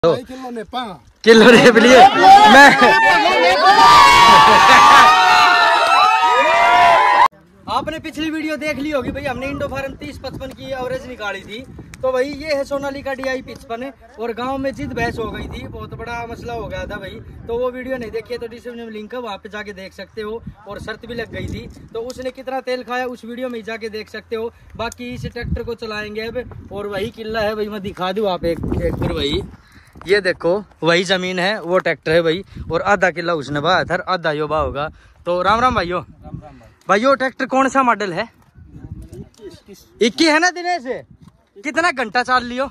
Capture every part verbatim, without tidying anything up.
तो kilo rape लिए मैं आपने पिछली वीडियो देख ली होगी भाई, हमने इंडो फार्म तीस पचपन की एवरेज निकाली थी। तो भाई ये है सोनालिका डी आई पचपन और गांव में जिद बहस हो गई थी, बहुत बड़ा मसला हो गया था भाई। तो वो वीडियो नहीं देखी है तो डिस्क्रिप्शन में लिंक है, वहाँ पे जाके देख सकते हो। और शर्त भी लग गई थी तो उसने कितना तेल खाया उस वीडियो में जाके देख सकते हो। बाकी इस ट्रैक्टर को चलाएंगे अब, और वही किला है भाई, मैं दिखा दूँ आप एक एक बार। वही ये देखो वही जमीन है, वो ट्रैक्टर है भाई, और आधा किला उसने बाया था, आधा यो बा होगा। तो राम राम भाइयों। भाइयों ट्रैक्टर कौन सा मॉडल है? इक्की है ना दिनेश? कितना घंटा चाल लियो?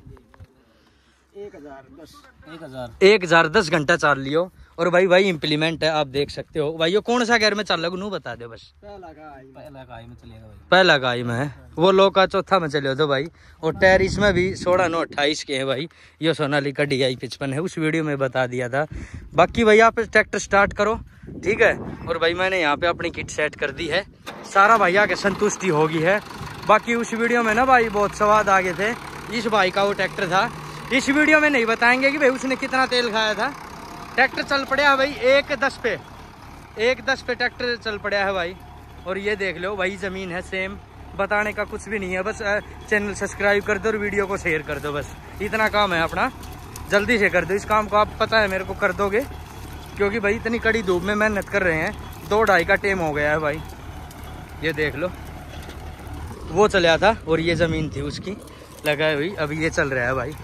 एक हजार दस एक हजार एक हजार दस घंटा चाल लियो। और भाई भाई इम्प्लीमेंट है, आप देख सकते हो भाई। कौन सा गेयर में चल रहा नू बता दे बस। पहला गाई में चलेगा भाई, पहला गाई में है, वो लो का चौथा में चले दो भाई। और टायर इसमें भी सोलह नौ अट्ठाईस के हैं भाई। ये सोनालिका डी आई पचपन है, उस वीडियो में बता दिया था। बाकी भाई आप ट्रैक्टर स्टार्ट करो, ठीक है। और भाई मैंने यहाँ पे अपनी किट सेट कर दी है, सारा भैया के संतुष्टि होगी है। बाकी उस वीडियो में ना भाई बहुत स्वाद आ गए थे। इस भाई का वो ट्रैक्टर था, इस वीडियो में नहीं बताएंगे कि भाई उसने कितना तेल खाया था। ट्रैक्टर चल पड़ा है भाई एक दस पे, एक दस पे ट्रैक्टर चल पड़ा है भाई। और ये देख लो वही ज़मीन है सेम, बताने का कुछ भी नहीं है। बस चैनल सब्सक्राइब कर दो और वीडियो को शेयर कर दो, बस इतना काम है अपना। जल्दी से कर दो इस काम को, आप पता है मेरे को कर दोगे, क्योंकि भाई इतनी कड़ी धूप में मेहनत कर रहे हैं। दो ढाई का टाइम हो गया है भाई। ये देख लो वो चला था और ये ज़मीन थी उसकी लगाई हुई, अभी ये चल रहा है भाई।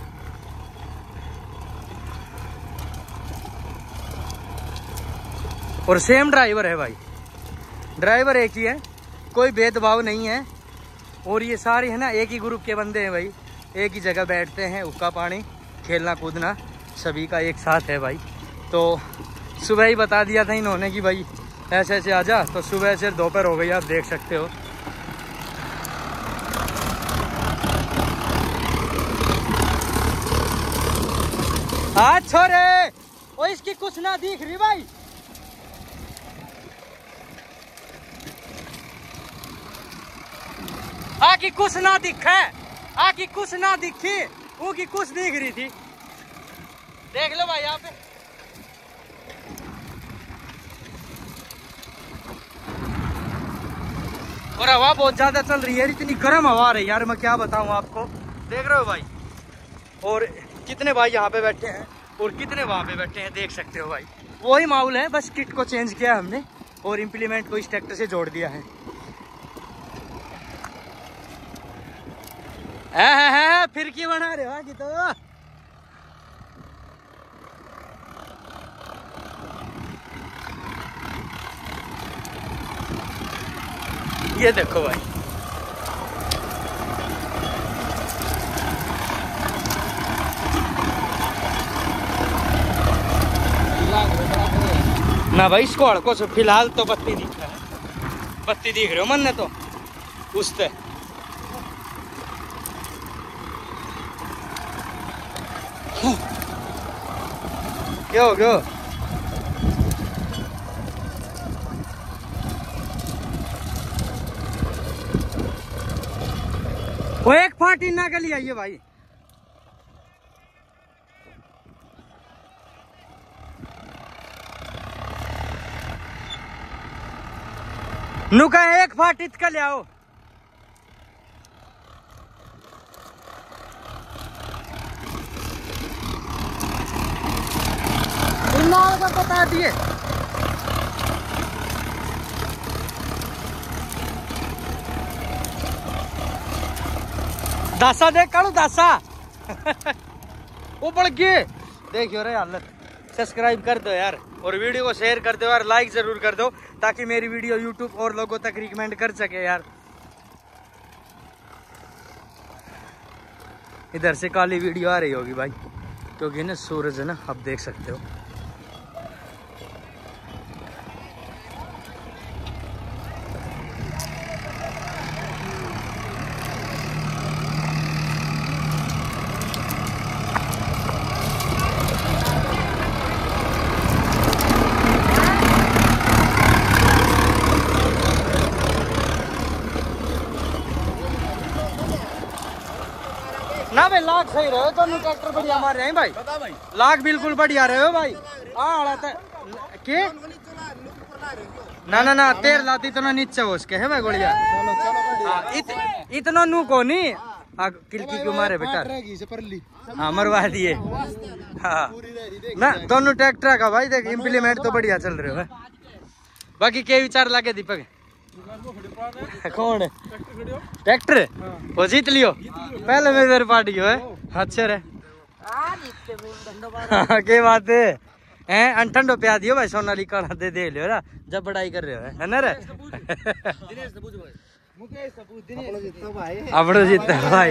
और सेम ड्राइवर है भाई, ड्राइवर एक ही है, कोई भेदभाव नहीं है। और ये सारे है ना एक ही ग्रुप के बंदे हैं भाई, एक ही जगह बैठते हैं, हुक्का पानी खेलना कूदना सभी का एक साथ है भाई। तो सुबह ही बता दिया था इन्होंने कि भाई ऐसे ऐसे आ जा, तो सुबह से दोपहर हो गई, आप देख सकते हो। हाँ छोरे, ओ इसकी कुछ ना दिख रही भाई। आकी कुछ ना दिखे, आकी कुछ ना दिखी, वो की कुछ दिख रही थी। देख लो भाई यहाँ पे और हवा बहुत ज्यादा चल रही है, इतनी गर्म हवा आ रही है यार, मैं क्या बताऊं आपको। देख रहे हो भाई, और कितने भाई यहाँ पे बैठे हैं और कितने वहां पे बैठे हैं, देख सकते हो भाई। वही माहौल है, बस किट को चेंज किया हमने और इम्प्लीमेंट को इस ट्रैक्टर से जोड़ दिया है। है, है, है, फिर की बना रहे हो कि तो ये देखो भाई, ना भाई इसको हड़को से फिलहाल तो बत्ती दिख रहा है, बत्ती दिख रहे हो मन ने तो उससे। क्या हो गया? वो एक फाटी ना के लिए आइए भाई। नुका एक फाटित का ले आओ। का बता दिए दासा देख कालू दासा वो बढ़ गए, देखियो रे हालत। सब्सक्राइब कर दो यार और वीडियो को शेयर कर दो यार, लाइक जरूर कर दो ताकि मेरी वीडियो यूट्यूब और लोगों तक रिकमेंड कर सके यार। इधर से काली वीडियो आ रही होगी भाई, क्योंकि ना सूरज है ना, आप देख सकते हो। ना भाई लाख सही रहे हो दोनों ट्रैक्टर बढ़िया मार रहे हैं भाई लाख बिल्कुल बढ़िया रहे हो भाई हाँ के ना ना ना तेर लाती तो ना नीचे हो उसके है भाई गोलिया इत, इतना नू को नहीं हाँ किलकी क्यों मारे बेटा हाँ मरवा दिए हाँ ना दोनों ट्रैक्टर का भाई देख इम्प्लीमेंट तो बढ़िया चल रहे हो बाकी के विचार लागे दीपक कौन ट्रैक्टर वो जीत लियो पहले मेरी पार्टी हो है अच्छा रे के बात है हैं ठंडो प्या दियो भाई सोनाली काढ़ा दे दे लियो जब बड़ाई कर रहे हो है ना रे अपनो जीतता भाई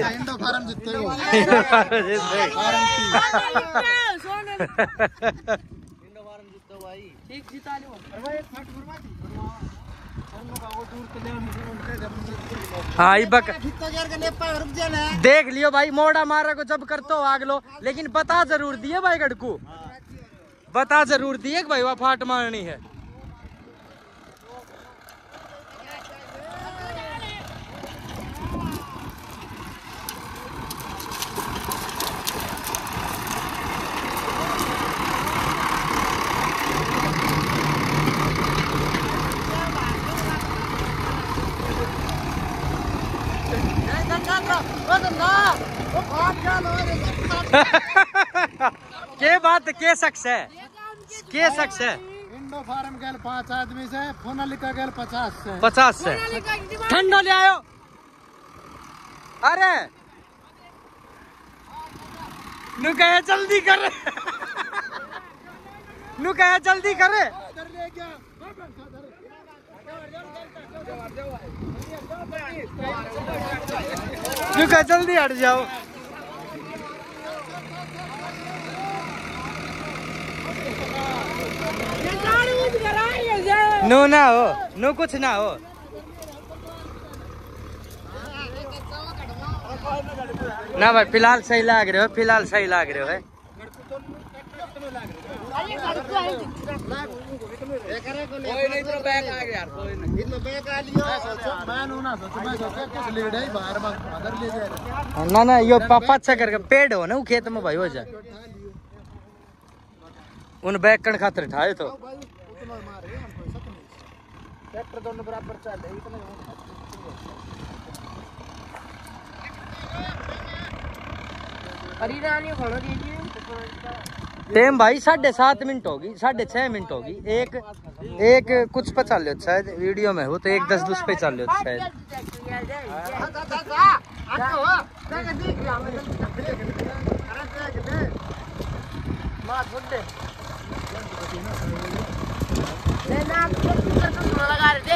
हाँ बक देख लियो भाई मोड़ा मारा को जब करते हो आग लो लेकिन बता जरूर दिए भाई गड़कू बता जरूर दिए भाई वह फाट मारनी है के बात के शख्स है के शख्स है इंडो फार्म गैल पांच आदमी से फोनालिका गैल पचास से पचास से ठंडो ले आयो अरे नु कहे जल्दी करे नु कहे जल्दी करे नु कहे जल्दी हट जाओ नो ना हो नो कुछ ना हो ना भाई फिलहाल सही लाग रहे हो फिलहाल सही लाग रहे हो है ना ना यो पापा अच्छा करके पेड़ हो ना वो खेत में भाई हो जाए उन बैग कण खातर ठाए तो ट्रैक्टर दोनों बराबर चल टेम भाई साढ़े सात मिनट होगी साढ़े छह मिनट होगी एक एक कुछ पे चल रहे शायद वीडियो में हो तो एक दस दूस पे चल रहे शायद लगा रहे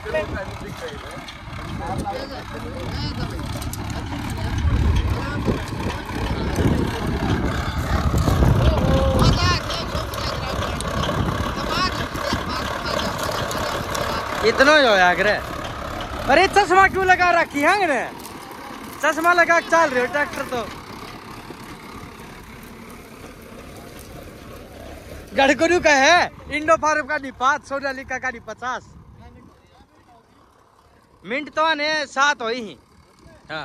इतना ही हो आगरे अरे चश्मा क्यों लगा रखी है चश्मा लगा चल रहे हो ट्रैक्टर तो गड़करू का है इंडो फार्म का नहीं पाँच सोनालिका का नहीं पचास मिनट तो आने सात हो ही हाँ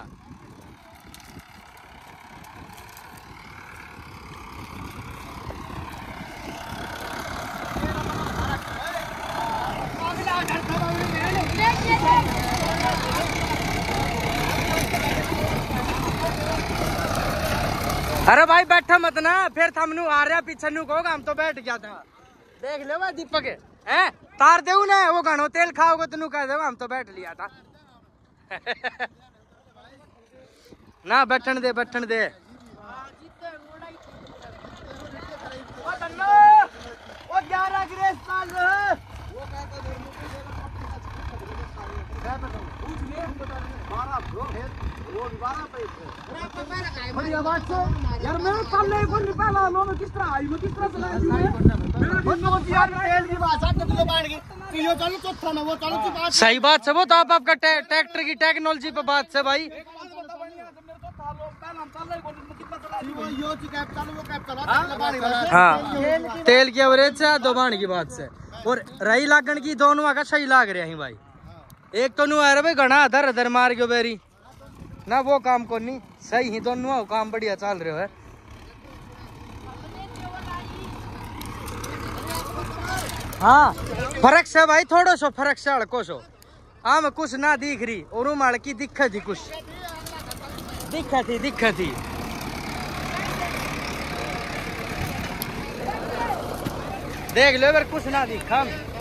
अरे भाई बैठा मत ना फिर थमनू आ रहा पीछे नू कहोगा हम तो बैठ गया था देख ले भाई दीपक है तार दे ना वो घणो तेल खाओगे तेनू कह दे हम तो बैठ लिया था ना बैठन दे बैठन दे यार मैं कल नहीं बोल पहला नो मैं किस तरह आई मैं किस तरह चला तेल की बात है तो बांट गई यो चलो चौथा ना वो चलो की बात सही बात है वो तो आप आपका ट्रैक्टर की टेक्नोलॉजी पे बात है भाई हाँ तेल की एवरेज है दो बाण की बात से और रही लागन की दोनों का सही लाग रहे हैं भाई एक तो नु आ रहा भाई घना अधर अधर मार गयो बेरी ना वो काम को नहीं सही ही दोनों काम बढ़िया चल रहे है। हाँ फर्क से भाई थोड़ा सो फर्क से हड़को सो आम कुछ ना दिख रही और माल की दिक्कत थी कुछ दिक्कत थी दिक्कत थी देख लो अगर कुछ ना दिखा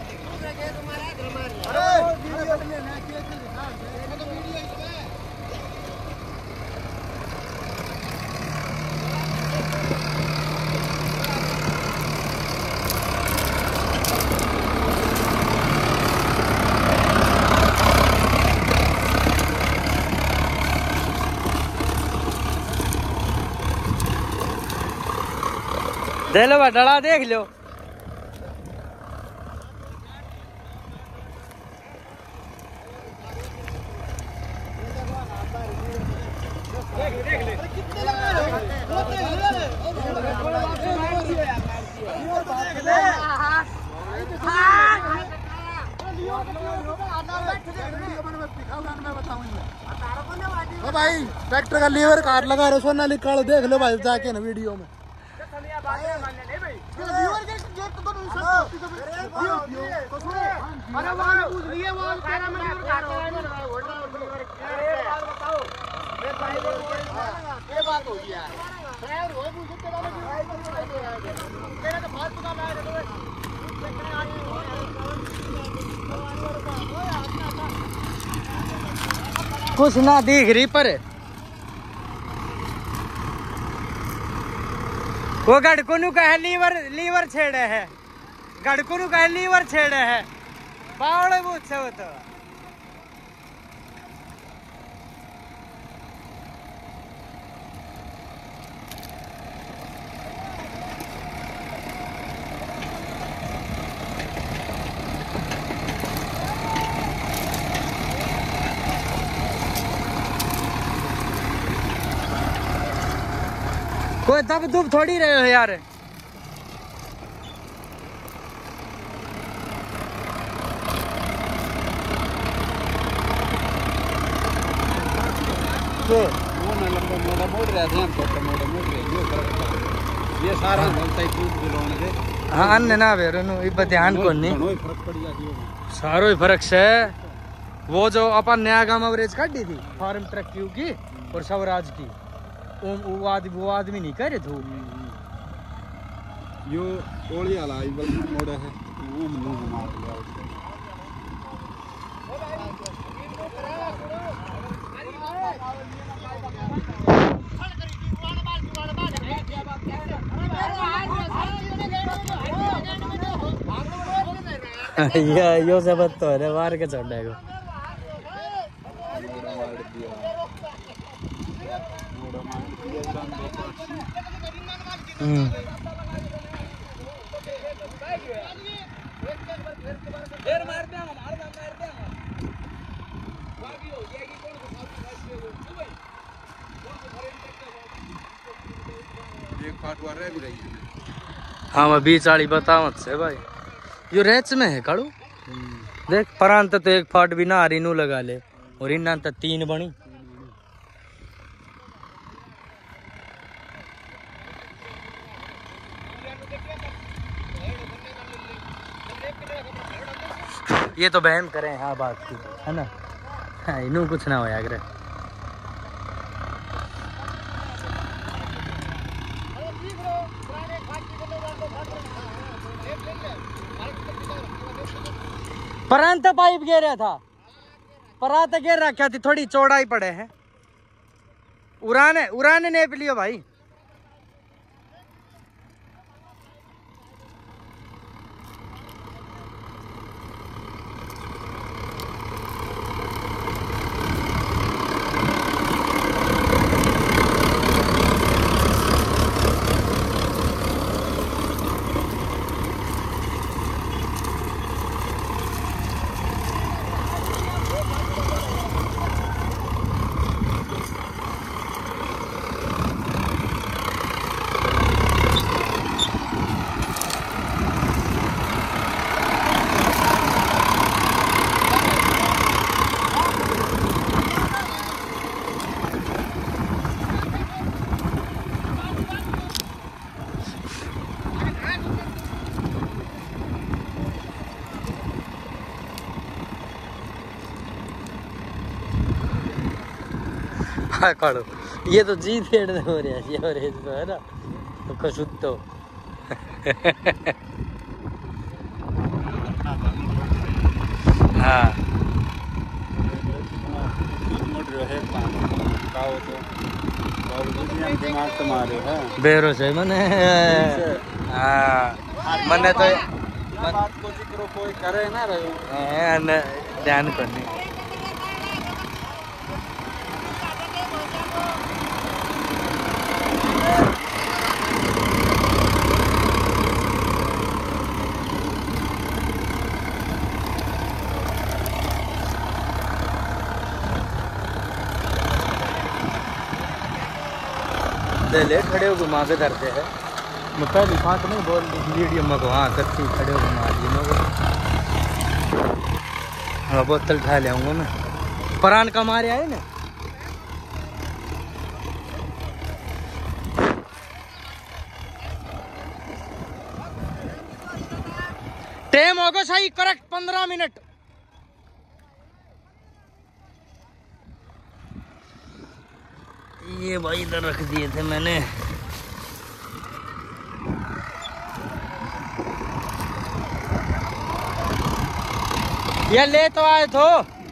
देख लो डला देख लो ओ भाई ट्रैक्टर का लीवर काट लगा रहे सोना निकालो देख लो भाई जाके ना वीडियो में कुछ ना दिख रही पर वो गड़कुनु का है लीवर लीवर छेड़े है गड़कुनु का है लीवर छेड़े है पावड़े पूछ वो तो कोई दब दुब थोड़ी रहे हो यार वो ना लंबा मोड़ा मोड़ रहा था छोटा मोड़ा मोड़ रहा ये फर्क ये सारा बोलता है टूट दिलोने दे हां अन्य ना वे रनु इब ध्यान को नहीं घणो फर्क पड़ गया सारो ही फर्क से वो जो अपन नया गांव एवरेज काटी थी फार्म ट्रक क्यू की और स्वराज की वो आदमी वो आदमी नहीं करे थे यो ओली वाला इबल मोड़ा है वो मुंह मार लिया ये यो सब तो है मार के छोड़ेगा हम्म हाँ मैं बीच वाली बताओ से भाई यो रेच में है काड़ू देख परांत तो एक फाट भी ना आ रही नू लगा ले और इन्ना तो तीन बनी ये तो बहम करें हाँ बात की है ना हाँ इनू कुछ ना हो यार परांत पाइप गिरा था परांत गिर रखा थी थोड़ी चौड़ाई पड़े हैं उड़ाने उड़ाने नेप लियो भाई हाँ काड़ो ये तो जी थेड़ हो रहा है और ये तो है ना तो कशुत्तो हाँ दिमाग तुम्हारे है बेरो से मने हाँ मने तो बात को जिक्र कोई करे ना रहे ध्यान करने ले खड़े हो घुमा के धरते हैं मैं पहली बात नहीं बोल वीडियो में को हाँ करती खड़े हो घुमा दी मैं बोतल उठा ले आऊँगा मैं परान का मारे आए ना टाइम होगा सही करेक्ट पंद्रह मिनट ये भाई इधर रख दिए थे मैंने ये ले तो आए थो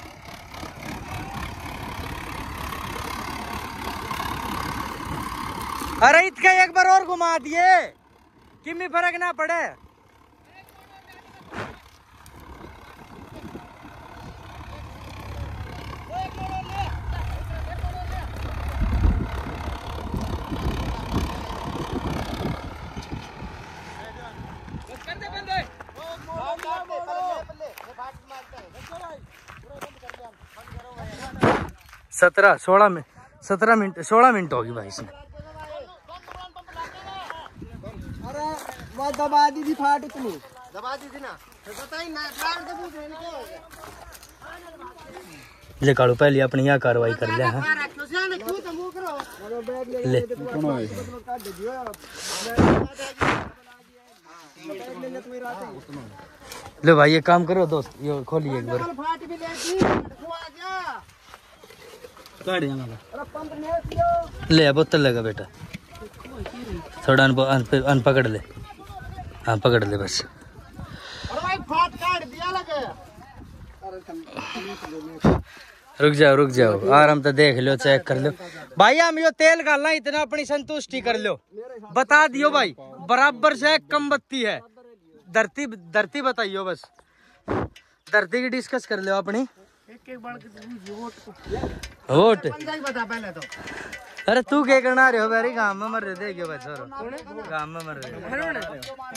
अरे इसका एक बार और घुमा दिए किमी फर्क ना पड़े सत्रह सोलह में सत्रह मिनट सोलह मिनट होगी भाई इसमें अरे वो दबा दी थी फाट इतनी दबा दी थी ना पता ही ना ले काड़ू पहले अपनी यहाँ कार्रवाई कर लिया है ले ले भाई ये काम करो दोस्त ये खोलिए एक बार ले बोतल लगा बेटा थोड़ा अन, अन, अन पकड़ ले हाँ पकड़ ले बस रुक जाओ रुक जाओ आराम तो देख लो चेक कर लो भाई हम यो तेल डालना इतना अपनी संतुष्टि कर लो बता दियो भाई बराबर से कम बत्ती है धरती धरती बताइयो बस धरती की डिस्कस कर लो अपनी एक एक बार वोट बता पहले तो अरे तू क्या करना रहे हो मेरी गांव में मर रहे थे क्या बच्चा गांव में मर रहे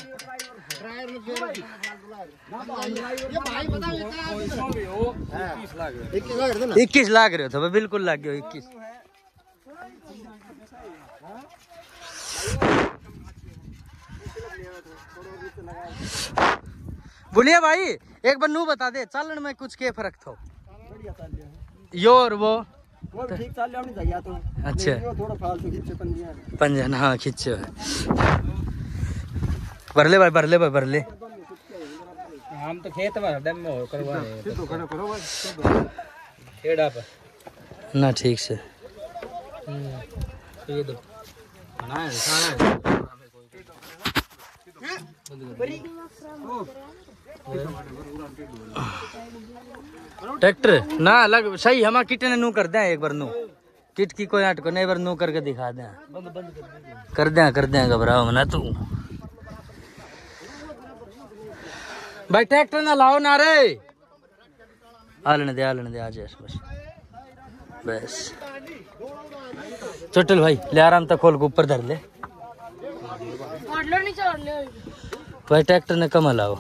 इक्कीस लाख रहे हो तो बिल्कुल लाग गए इक्कीस बोलिए भाई एक बार नू बता दे चालन में कुछ के फर्क था यो और वो वो ठीक चाल नहीं चाहिए तो अच्छा थोड़ा फालतू खींचे पंजिया पंजन हाँ खींचे भर ले भाई भर ले भाई भर ले हम तो खेत में डैम में हो करवा रहे तो करो करो खेड़ा पर ना ठीक से ये दो ना है सारा ट्रैक्टर ना अलग सही हम किट ने नू कर दे एक बार नू किट की कोई नाटक नहीं बार नू करके दिखा दे कर दे कर दे घबराओ ना तू भाई ट्रैक्टर ना लाओ ना रे आलने दे आलने दे आज बस बस चोटल भाई ले आराम तक खोल के ऊपर धर ले भाई ट्रैक्टर ने कम लाओ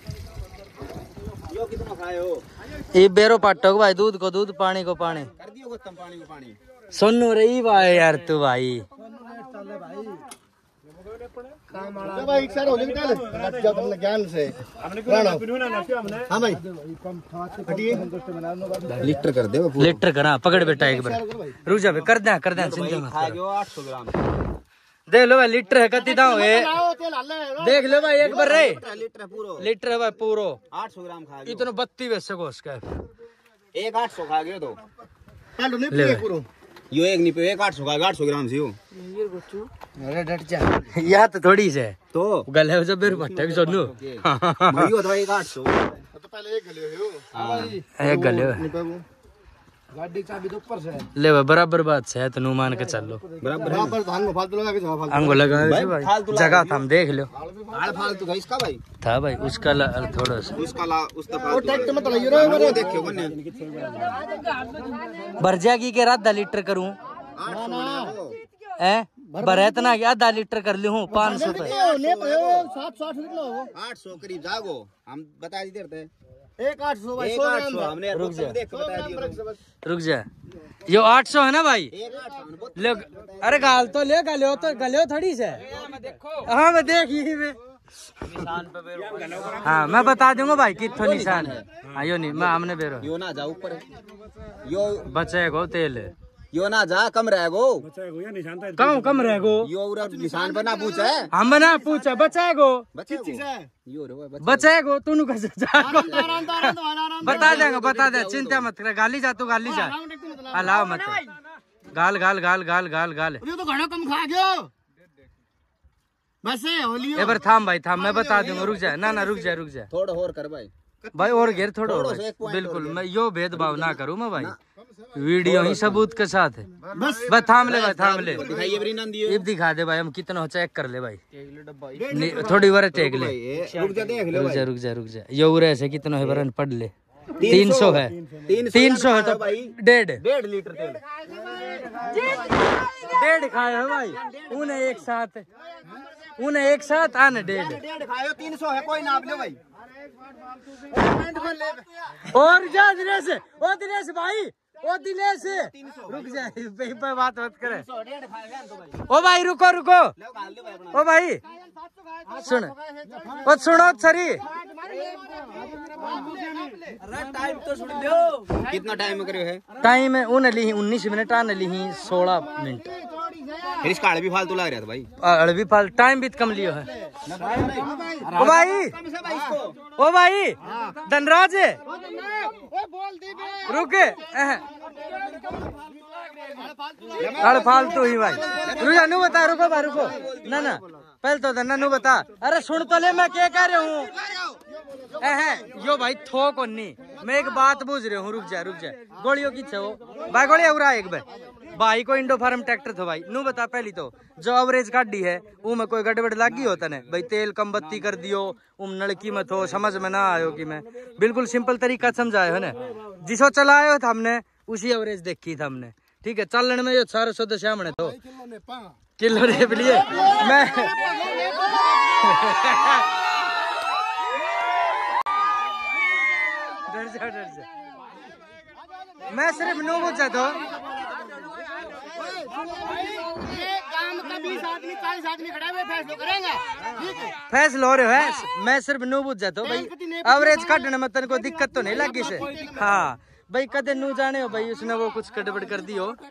ये बेरो पाटो भाई दूध को दूध पानी को पानी कर दियो गौतम पानी को पानी सुनो रही भाई यार तू भाई भाई सर हो निकल लग जाओ तुमने ज्ञान से हां भाई लीटर कर दे लीटर करा पकड़ बेटा एक बार रुक जा कर दे कर दे चिंता मत खा गयो आठ सौ ग्राम देख लो भाई लीटर है कति दाव है देख लो भाई एक बार रे लीटर पूरो लीटर है भाई पूरो आठ सौ ग्राम खा गयो इतना बत्ती वैसे को उसका एक आठ सौ खा गयो तो हेलो नहीं पूरे पूरो यो एक नहीं पे एक आठ सौ का आठ सौ ग्राम से यो अरे डट जा यह तो थोड़ी से तो गले से बेर भट्टे भी सुनो यो तो एक आठ सौ तो पहले एक गले हो हां एक गले गाड़ी की चाबी तो ऊपर से ले बराबर बात से है तो नु मान के चलो बराबर बराबर धान को फालतू लगा के जवाब फालतू अंगो लगा है भाई जगह था हम देख लो हाल फालतू का इसका भाई था भाई उसका थोड़ा सा उसका ला उसका वो ट्रैक्टर में तलाइयो रे वो देखियो कन्ने भरजा की के आधा लीटर करूं हैं भरे इतना कि आधा लीटर कर ली हूं पाँच सौ पे ने सात सौ आठ किलो हो आठ सौ करीब जागो हम बता दी देते एक आठ सौ भाई एक सौ आठ ग्राम सौ हमने रुक जा। देख के बता दिया रुक जा यो आठ सौ है ना भाई एक आठ सौ बहुत ले अरे गाल तो ले गलियो तो गलियो थोड़ी से हाँ मैं देख यही में हाँ मैं बता दूंगा भाई कितना निशान है हाँ यो नहीं मैं हमने बेरो यो ना जा ऊपर यो बचेगो तेल यो ना जा कम रहेगो कम कम रहेगो यो उरा निशान पर ना पूछे हम बना पूछा बचाएगो बच्चे यो रे बच्चे बचाएगो तू कैसे जाएगो बता देंगे बता दे चिंता मत कर गाली जा तू गाली जा अलाव मत गाल गाल गाल गाल गाल गाल ये तो घणो कम खा गयो बस होली एक बार थाम भाई थाम मैं बता दूंगा रुक जा ना ना रुक जा रुक जा थोड़ा और कर भाई भाई और घेर थोड़ा और भाई। बिल्कुल मैं यो भेदभाव ना करूँ मैं भाई वीडियो ही सबूत के साथ है बस बस थाम ले भाई थाम ले दिखाइए बरी नंदी इब दिखा दे भाई हम कितना चेक कर ले भाई नहीं, थोड़ी बार टेक ले रुक जा देख ले रुक जा रुक जा रुक जा यो उरे से कितना है बरन पढ़ ले तीन सौ है तीन सौ है तो डेढ़ डेढ़ लीटर तेल डेढ़ खाए है भाई उन्हें एक साथ उन्हें एक साथ आने डेढ़ डेढ़ खायो तीन सौ है कोई नाप लो भाई और जा दिनेश ओ दिनेश भाई ओ दिनेश रुक जा पे बात मत करे ओ भाई रुको रुको ओ भाई सुन ओ सुनो सरी टाइम तो सुन लो कितना टाइम करियो है टाइम है उन ली उन्नीस मिनट आने ली सोलह मिनट फिर इसका अड़ भी फालतू लग रहा था भाई अड़बी फाल टाइम भी कम लियो है ओ भाई ओ भाई धनराज रुके अड़ फालतू ही भाई रुको नु बता रुको भाई रुको ना ना पहले तो धन्ना नु बता अरे सुन तो ले मैं क्या कह रहा हूँ है यो भाई थो को नहीं मैं एक बात पूछ रहा हूँ रुक जा रुक जा गोलियों की छो भाई गोली उरा एक भाई भाई को इंडो फार्म ट्रैक्टर था भाई नू बता पहली तो जो एवरेज गाड़ी है वो में कोई गड़बड़ लागी होता ने भाई तेल कम बत्ती कर दियो उम नलकी मत हो समझ में ना आयो कि मैं बिल्कुल सिंपल तरीका समझायो है ना जिसो चलायो था हमने उसी एवरेज देखी था हमने ठीक है चलने में ये सारे सदस्य हमने तो किलो रेप लिए मैं डर जा डर जा मैं सिर्फ नो पूछा तो फैसला हो रहे है मैं सिर्फ नो बुझ जाता हूँ भाई एवरेज काटने में तेरे को दिक्कत तो नहीं लगी से हाँ भाई कदे नू जाने हो भाई उसने वो कुछ गड़बड़ कर दी हो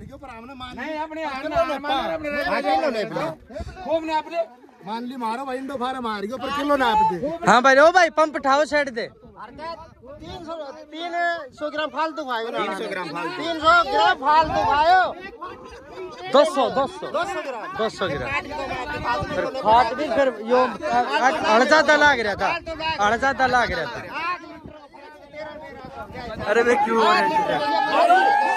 मान ली मारो भाई इंडो फार्म मार गयो पर किलो ना आप दे हाँ भाई ओ भाई पंप उठाओ साइड दे तीन सौ तीन सौ ग्राम फालतू खायो तीन सौ ग्राम फालतू तीन सौ ग्राम फालतू खायो दो सौ दो सौ दो सौ ग्राम दो सौ ग्राम फिर खाट भी फिर यो अड़जादा लाग रहा था अड़जादा लाग रहा था अरे भाई क्यों हो रहा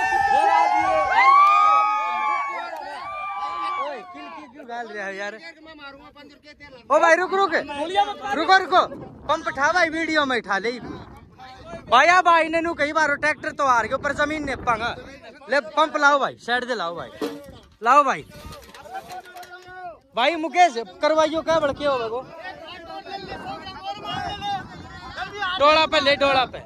है यार ओ भाई रुक रुक रुको रुको पंप उठा भाई वीडियो में उठा ले भाई भाई ने नू कई बार ट्रैक्टर तो आ रही ऊपर जमीन ने पांगा ले पंप लाओ भाई साइड दे लाओ भाई लाओ भाई भाई मुकेश करवाइयो क्या बड़के हो वो डोला पे ले डोला पे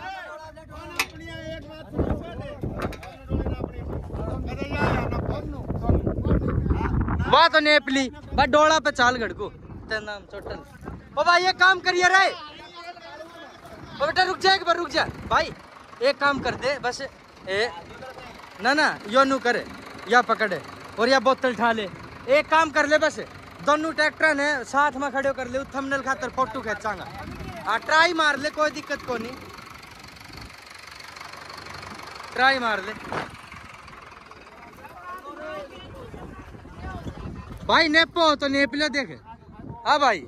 वाह तो नेपली भाई डोला पे चाल गड़को नाम चोटल ओ भाई ये काम करिए रे ओ बेटा रुक जा एक बार रुक जा भाई एक काम कर दे बस ए ना ना यो नू करे या पकड़े और या बोतल ठा ले एक काम कर ले बस दोनों ट्रैक्टर ने साथ में खड़े कर ले थंबनेल खातर फोटो खींचांगा हाँ ट्राई मार ले कोई दिक्कत को नहीं ट्राई मार ले भाई नेपो तो नेप लो देख। हाँ भाई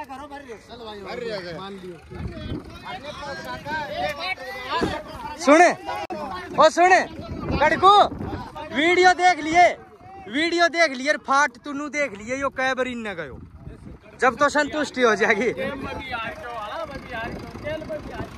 सुने ओ सुने कड़कू वीडियो देख लिए वीडियो देख लिए फाट तुनु देख लिए यो कै बार इन गयो जब तो संतुष्टि हो जाएगी।